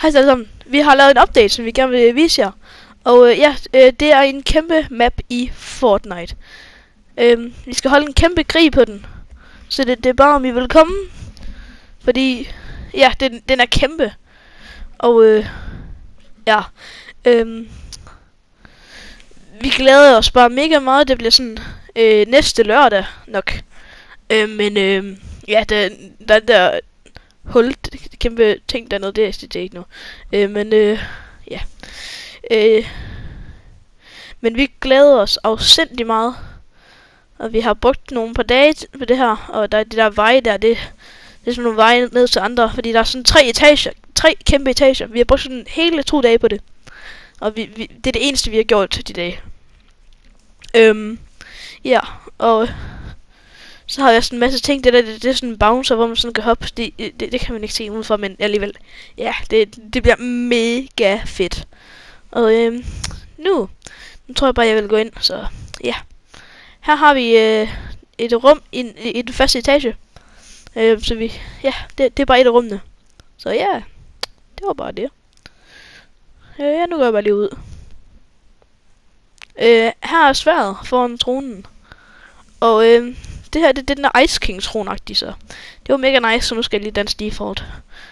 Hej alle sammen. Vi har lavet en update, som vi gerne vil vise jer. Og det er en kæmpe map i Fortnite. Vi skal holde en kæmpe krig på den. Så det er bare om I vil komme. Fordi den er kæmpe. Og vi glæder os bare mega meget. Det bliver sådan næste lørdag nok. Der hul, kæmpe ting dernede, det er ikke nu. Men vi glæder os afsindig meget. Og vi har brugt nogle par dage på det her. Og der er de der veje der, det er sådan nogle veje ned til andre. Fordi der er sådan 3 etager. 3 kæmpe etager. Vi har brugt sådan hele 2 dage på det. Og det er det eneste vi har gjort de dage. Og så har jeg sådan en masse ting. Det er sådan en bouncer, hvor man sådan kan hoppe. Det kan man ikke se udenfor, men alligevel. Ja, det bliver mega fedt. Og nu tror jeg bare, jeg vil gå ind. Så ja. Her har vi et rum i den første etage. Det er bare et af rummene. Så ja, det var bare det. Nu går jeg bare lige ud. Her er sværdet foran tronen. Og det her, det er den der Ice King tronagtige, så det var mega nice, så nu skal jeg lige danse default.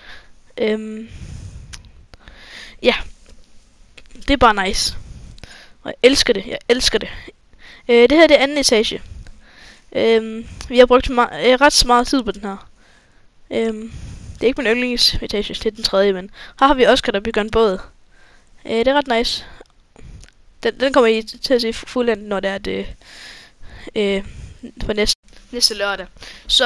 Det er bare nice. Og jeg elsker det, det her, det er anden etage. Vi har brugt ret så meget tid på den her. Det er ikke min yndlingsetage, det er den tredje, men her har vi Oscar, der bygger en båd. Det er ret nice. Den kommer I til at se fuldendt, når det er det på næste lørdag. Så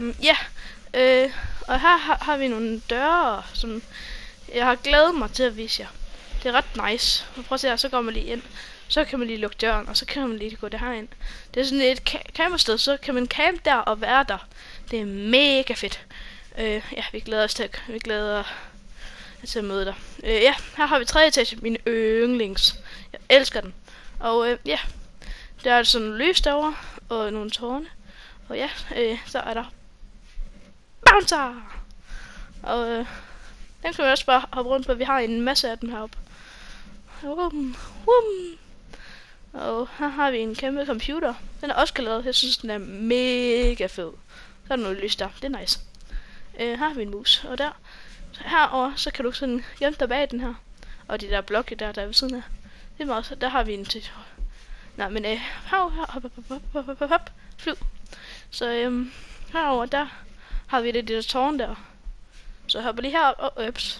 og her har vi nogle døre, som jeg har glædet mig til at vise jer. Det er ret nice. Prøv at se her, så går man lige ind. Så kan man lige lukke døren, og så kan man lige gå derind. Det er sådan et campersted, så kan man campe der og være der. Det er mega fedt. Vi glæder os til at møde dig. Her har vi 3. etage, mine yndlings. Jeg elsker den. Og der er sådan en lys derovre, og nogle tårne. Og så er der bouncer! Og den kan vi også bare hoppe rundt på. Vi har en masse af dem heroppe. Og her har vi en kæmpe computer. Den er også lavet. Jeg synes, den er mega fed. Så er der noget lys der. Det er nice. Her har vi en mus. Og der. Herover så kan du sådan gemme dig bag den her. Og de der blokke der er ved siden af. Det er meget. Der har vi en til. Nej, men hop. Flyv. Så herover der har vi det der tårn der. Så hopper lige herop og ups.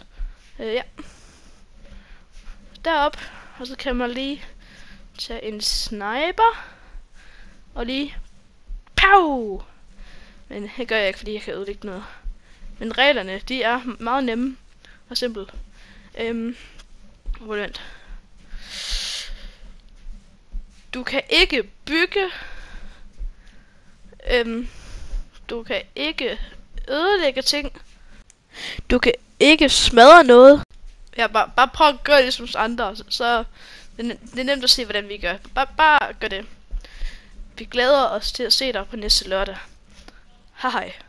Derop. Og så kan man lige tage en sniper. Og lige pow! Men det gør jeg ikke, fordi jeg kan ødelægge noget. Men reglerne, de er meget nemme og simple. Vent. Du kan ikke bygge. Du kan ikke ødelægge ting. Du kan ikke smadre noget. Ja, bare prøv at gøre det som andre, så det er nemt at se, hvordan vi gør. Bare gør det. Vi glæder os til at se dig på næste lørdag. Hej hej.